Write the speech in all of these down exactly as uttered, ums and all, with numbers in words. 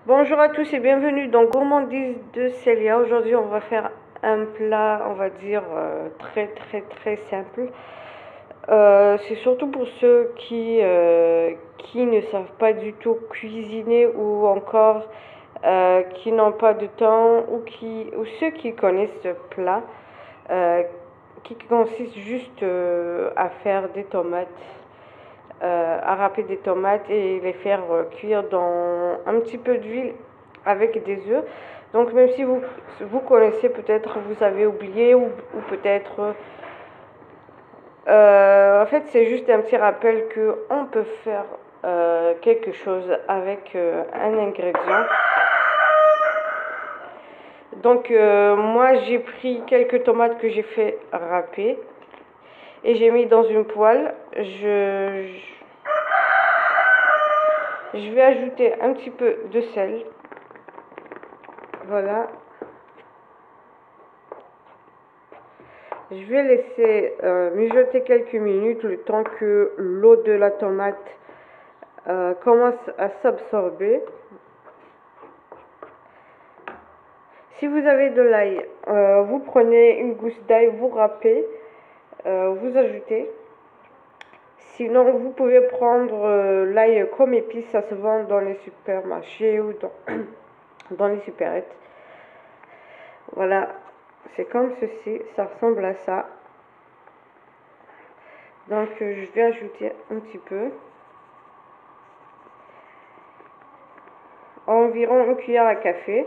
Bonjour à tous et bienvenue dans Gourmandise de Célia. Aujourd'hui on va faire un plat, on va dire, euh, très très très simple. Euh, c'est surtout pour ceux qui, euh, qui ne savent pas du tout cuisiner ou encore euh, qui n'ont pas de temps ou, qui, ou ceux qui connaissent ce plat euh, qui consiste juste euh, à faire des tomates. Euh, à râper des tomates et les faire euh, cuire dans un petit peu d'huile avec des œufs. Donc même si vous, vous connaissez, peut-être vous avez oublié ou, ou peut-être... Euh, en fait, c'est juste un petit rappel qu'on peut faire euh, quelque chose avec euh, un ingrédient. Donc euh, moi, j'ai pris quelques tomates que j'ai fait râper et j'ai mis dans une poêle. Je... je Je vais ajouter un petit peu de sel. Voilà. Je vais laisser euh, mijoter quelques minutes le temps que l'eau de la tomate euh, commence à s'absorber. Si vous avez de l'ail, euh, vous prenez une gousse d'ail, vous râpez, euh, vous ajoutez. Sinon, vous pouvez prendre euh, l'ail comme épice, ça se vend dans les supermarchés ou dans, dans les supérettes. Voilà, c'est comme ceci, ça ressemble à ça. Donc euh, je vais ajouter un petit peu. Environ une cuillère à café.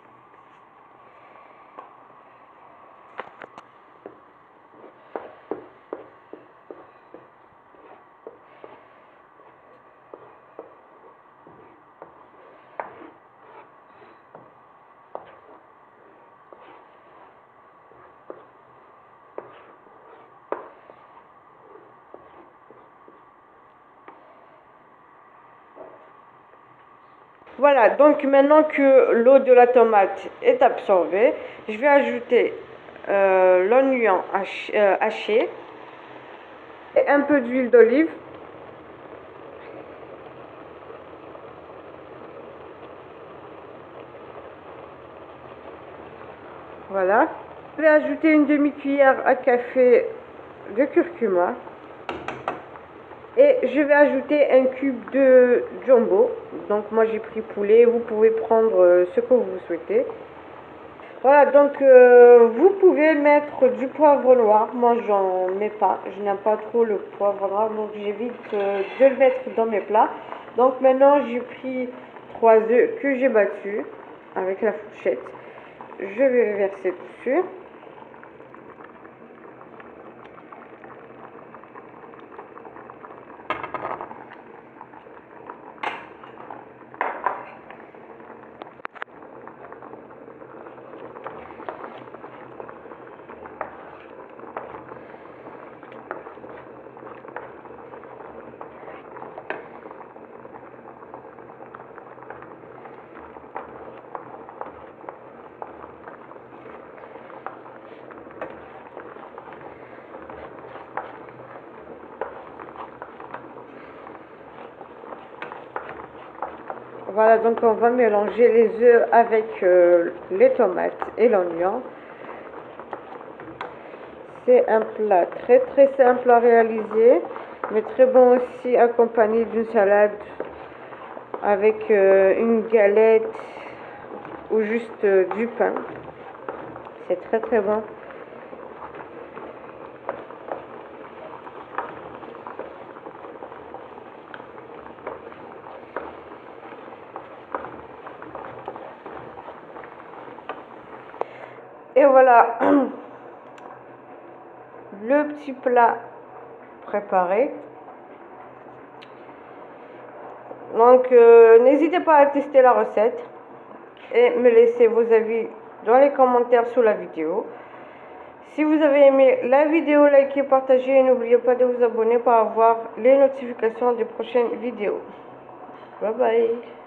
Voilà, donc maintenant que l'eau de la tomate est absorbée, je vais ajouter euh, l'oignon haché, euh, haché et un peu d'huile d'olive. Voilà. Je vais ajouter une demi-cuillère à café de curcuma. Et je vais ajouter un cube de jumbo. Donc moi j'ai pris poulet, vous pouvez prendre ce que vous souhaitez. Voilà, donc euh, vous pouvez mettre du poivre noir. Moi j'en mets pas, je n'aime pas trop le poivre noir, donc j'évite euh, de le mettre dans mes plats. Donc maintenant j'ai pris trois œufs que j'ai battus avec la fourchette. Je vais verser dessus. Voilà, donc on va mélanger les œufs avec euh, les tomates et l'oignon. C'est un plat très très simple à réaliser, mais très bon aussi accompagné d'une salade avec euh, une galette ou juste euh, du pain. C'est très très bon. Et voilà le petit plat préparé. Donc euh, n'hésitez pas à tester la recette et me laisser vos avis dans les commentaires sous la vidéo. Si vous avez aimé la vidéo, likez, partagez et n'oubliez pas de vous abonner pour avoir les notifications des prochaines vidéos. Bye bye.